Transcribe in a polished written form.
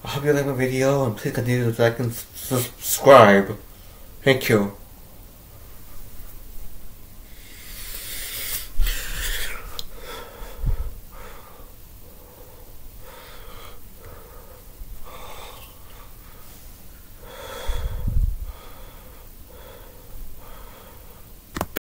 I hope you like my video and please continue to like and subscribe. Thank you.